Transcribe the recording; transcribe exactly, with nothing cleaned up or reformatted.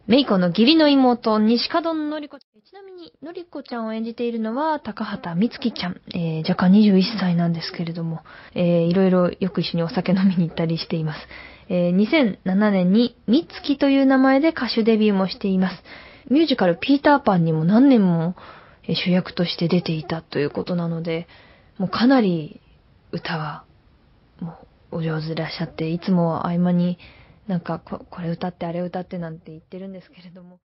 メイコの義理の妹、西門のりこちゃん。ちなみに、のりこちゃんを演じているのは、高畑充希ちゃん。えー、若干にじゅういっさいなんですけれども、えー、いろいろよく一緒にお酒飲みに行ったりしています。えー、にせんななねんに、みつきという名前で歌手デビューもしています。ミュージカルピーターパンにも何年も主役として出ていたということなので、もうかなり歌は、もうお上手でいらっしゃって、いつも合間になんかこ、これ歌ってあれ歌ってなんて言ってるんですけれども。